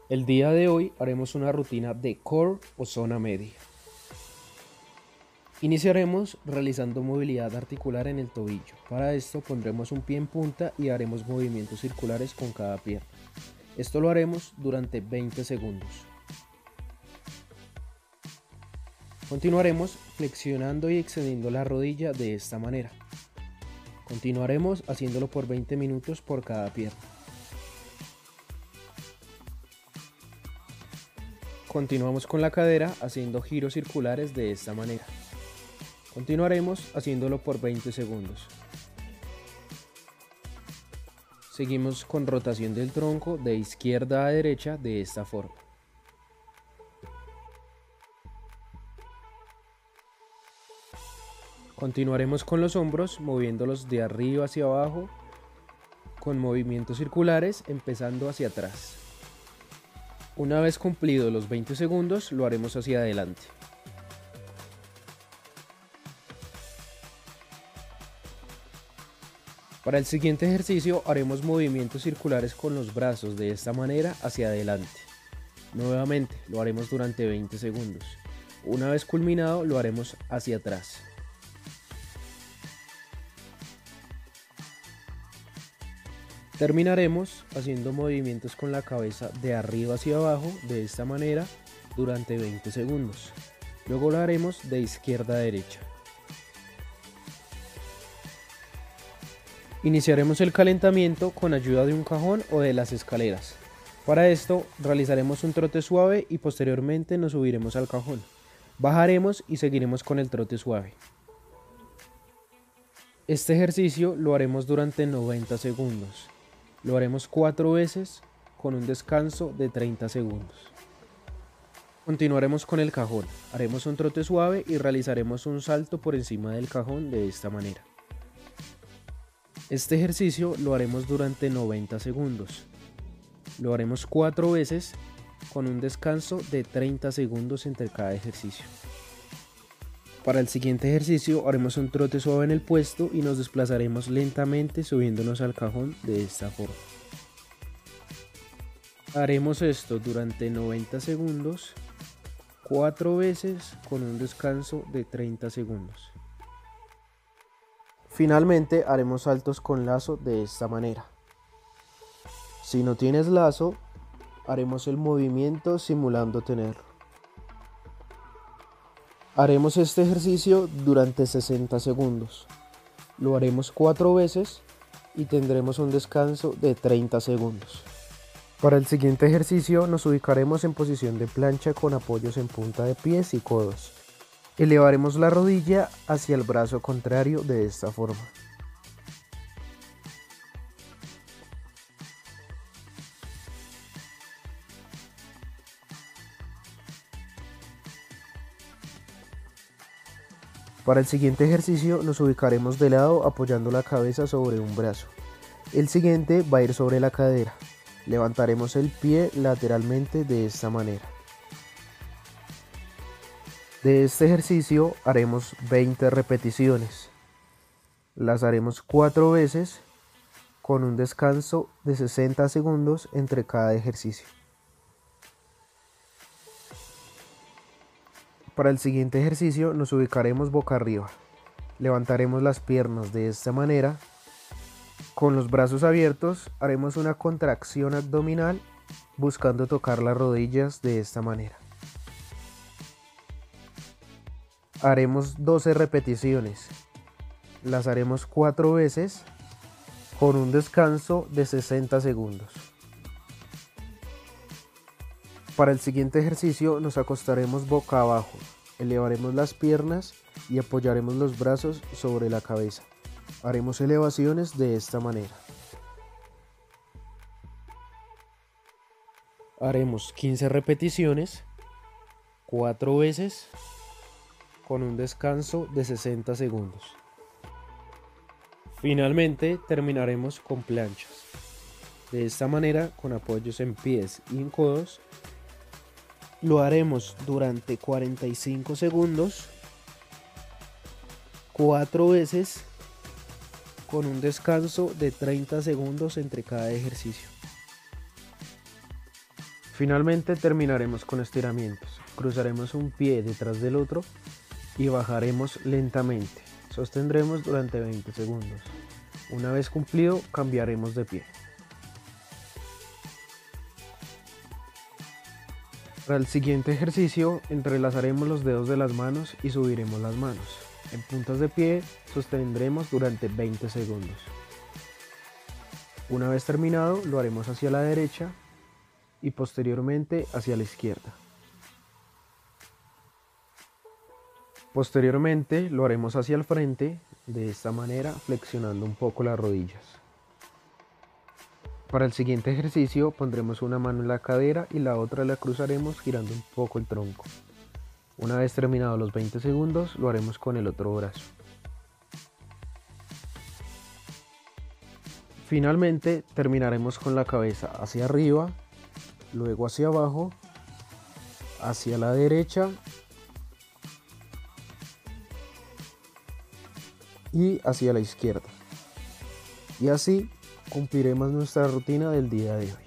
El día de hoy haremos una rutina de core o zona media. Iniciaremos realizando movilidad articular en el tobillo. Para esto pondremos un pie en punta y haremos movimientos circulares con cada pierna. Esto lo haremos durante 20 segundos. Continuaremos flexionando y extendiendo la rodilla de esta manera. Continuaremos haciéndolo por 20 minutos por cada pierna. Continuamos con la cadera haciendo giros circulares de esta manera. Continuaremos haciéndolo por 20 segundos. Seguimos con rotación del tronco de izquierda a derecha de esta forma. Continuaremos con los hombros moviéndolos de arriba hacia abajo con movimientos circulares empezando hacia atrás. Una vez cumplidos los 20 segundos lo haremos hacia adelante. Para el siguiente ejercicio haremos movimientos circulares con los brazos de esta manera hacia adelante. Nuevamente lo haremos durante 20 segundos. Una vez culminado lo haremos hacia atrás. Terminaremos haciendo movimientos con la cabeza de arriba hacia abajo de esta manera durante 20 segundos. Luego lo haremos de izquierda a derecha. Iniciaremos el calentamiento con ayuda de un cajón o de las escaleras. Para esto realizaremos un trote suave y posteriormente nos subiremos al cajón. Bajaremos y seguiremos con el trote suave. Este ejercicio lo haremos durante 90 segundos. Lo haremos 4 veces con un descanso de 30 segundos. Continuaremos con el cajón. Haremos un trote suave y realizaremos un salto por encima del cajón de esta manera. Este ejercicio lo haremos durante 90 segundos. Lo haremos 4 veces con un descanso de 30 segundos entre cada ejercicio. Para el siguiente ejercicio haremos un trote suave en el puesto y nos desplazaremos lentamente subiéndonos al cajón de esta forma. Haremos esto durante 90 segundos, 4 veces con un descanso de 30 segundos. Finalmente haremos saltos con lazo de esta manera. Si no tienes lazo, haremos el movimiento simulando tenerlo. Haremos este ejercicio durante 60 segundos. Lo haremos 4 veces y tendremos un descanso de 30 segundos. Para el siguiente ejercicio nos ubicaremos en posición de plancha con apoyos en punta de pies y codos. Elevaremos la rodilla hacia el brazo contrario de esta forma. Para el siguiente ejercicio nos ubicaremos de lado apoyando la cabeza sobre un brazo. El siguiente va a ir sobre la cadera. Levantaremos el pie lateralmente de esta manera. De este ejercicio haremos 20 repeticiones. Las haremos 4 veces con un descanso de 60 segundos entre cada ejercicio. Para el siguiente ejercicio nos ubicaremos boca arriba. Levantaremos las piernas de esta manera. Con los brazos abiertos haremos una contracción abdominal buscando tocar las rodillas de esta manera. Haremos 12 repeticiones. Las haremos 4 veces con un descanso de 60 segundos. Para el siguiente ejercicio nos acostaremos boca abajo, elevaremos las piernas y apoyaremos los brazos sobre la cabeza. Haremos elevaciones de esta manera. Haremos 15 repeticiones, 4 veces, con un descanso de 60 segundos. Finalmente terminaremos con planchas. De esta manera, con apoyos en pies y en codos, lo haremos durante 45 segundos, 4 veces, con un descanso de 30 segundos entre cada ejercicio. Finalmente terminaremos con estiramientos. Cruzaremos un pie detrás del otro y bajaremos lentamente. Sostendremos durante 20 segundos. Una vez cumplido, cambiaremos de pie. Para el siguiente ejercicio, entrelazaremos los dedos de las manos y subiremos las manos. En puntas de pie, sostendremos durante 20 segundos. Una vez terminado, lo haremos hacia la derecha y posteriormente hacia la izquierda. Posteriormente lo haremos hacia el frente, de esta manera flexionando un poco las rodillas. Para el siguiente ejercicio pondremos una mano en la cadera y la otra la cruzaremos girando un poco el tronco. Una vez terminados los 20 segundos lo haremos con el otro brazo. Finalmente terminaremos con la cabeza hacia arriba, luego hacia abajo, hacia la derecha y hacia la izquierda. Y así cumpliremos nuestra rutina del día de hoy.